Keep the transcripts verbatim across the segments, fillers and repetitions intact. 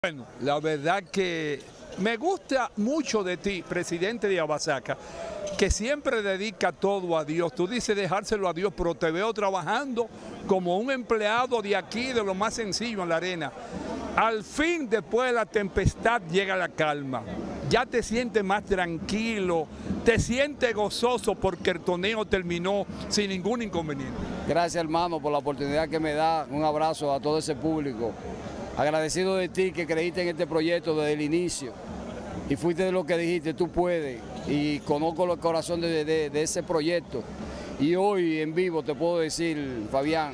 Bueno, la verdad que me gusta mucho de ti, presidente de Abasaca, que siempre dedica todo a Dios. Tú dices dejárselo a Dios, pero te veo trabajando como un empleado de aquí, de lo más sencillo en la arena. Al fin, después de la tempestad, llega la calma. Ya te sientes más tranquilo, te sientes gozoso porque el torneo terminó sin ningún inconveniente. Gracias, hermano, por la oportunidad que me da. Un abrazo a todo ese público. Agradecido de ti que creíste en este proyecto desde el inicio y fuiste de lo que dijiste, tú puedes, y conozco el corazón de, de, de ese proyecto. Y hoy en vivo te puedo decir, Fabián,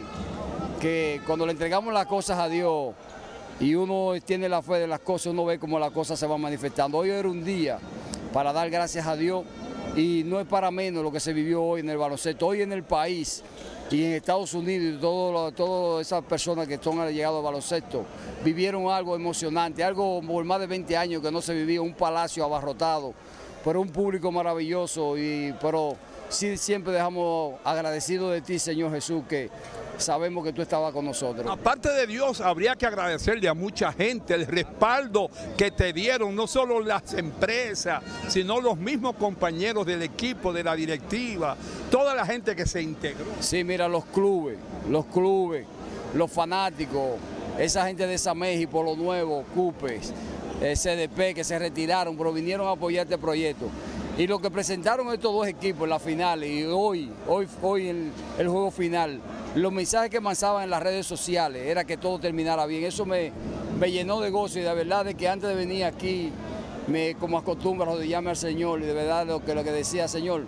que cuando le entregamos las cosas a Dios y uno tiene la fe de las cosas, uno ve cómo las cosas se van manifestando. Hoy era un día para dar gracias a Dios y no es para menos lo que se vivió hoy en el baloncesto, hoy en el país. Y en Estados Unidos, todas todo esas personas que son llegados al baloncesto vivieron algo emocionante, algo por más de veinte años que no se vivía, un palacio abarrotado, pero un público maravilloso. Y, pero sí, siempre dejamos agradecidos de ti, Señor Jesús, que sabemos que tú estabas con nosotros. Aparte de Dios, habría que agradecerle a mucha gente el respaldo que te dieron, no solo las empresas, sino los mismos compañeros del equipo, de la directiva, toda la gente que se integró. Sí, mira, los clubes, los clubes, los fanáticos, esa gente de Sameji, Polo Nuevo, Cupes, C D P, que se retiraron, pero vinieron a apoyar este proyecto. Y lo que presentaron estos dos equipos en la final y hoy, hoy, hoy el, el juego final, los mensajes que mandaban en las redes sociales era que todo terminara bien. Eso me, me llenó de gozo y de verdad de que antes de venir aquí, me, como acostumbro, arrodillarme al Señor y de verdad lo que, lo que decía, Señor,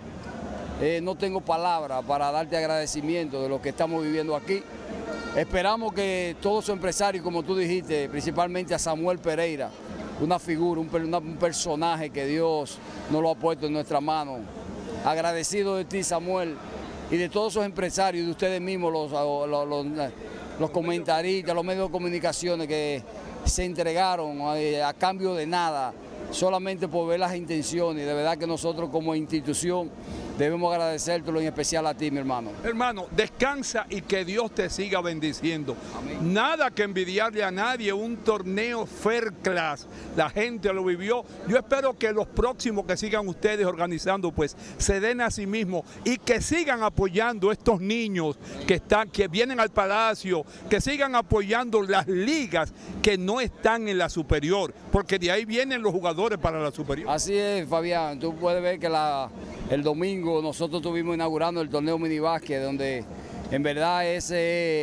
eh, no tengo palabras para darte agradecimiento de lo que estamos viviendo aquí. Esperamos que todos sus empresarios, como tú dijiste, principalmente a Samuel Pereira, una figura, un, un personaje que Dios nos lo ha puesto en nuestra mano. Agradecido de ti, Samuel, y de todos esos empresarios, de ustedes mismos, los, los, los, los comentaristas, los medios de comunicaciones que se entregaron a, a cambio de nada, solamente por ver las intenciones. De verdad que nosotros como institución debemos agradecértelo, en especial a ti, mi hermano. Hermano, descansa y que Dios te siga bendiciendo. Amén. Nada que envidiarle a nadie, un torneo fair class. La gente lo vivió. Yo espero que los próximos que sigan ustedes organizando, pues, se den a sí mismos y que sigan apoyando a estos niños que, están, que vienen al Palacio, que sigan apoyando las ligas que no están en la superior, porque de ahí vienen los jugadores para la superior. Así es, Fabián. Tú puedes ver que la, el domingo nosotros estuvimos inaugurando el torneo minibásquet, donde en verdad es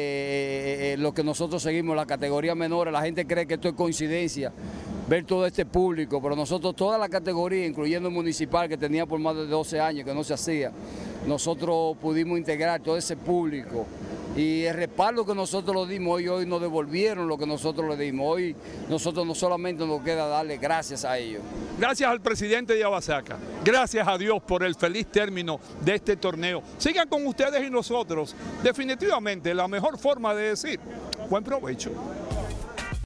eh, eh, lo que nosotros seguimos, la categoría menores. La gente cree que esto es coincidencia, ver todo este público, pero nosotros toda la categoría, incluyendo el municipal que tenía por más de doce años que no se hacía, nosotros pudimos integrar todo ese público. Y el respaldo que nosotros lo dimos hoy, hoy nos devolvieron lo que nosotros le dimos. Hoy nosotros no solamente nos queda darle gracias a ellos. Gracias al presidente de Abasaca. Gracias a Dios por el feliz término de este torneo. Sigan con ustedes y nosotros. Definitivamente la mejor forma de decir buen provecho.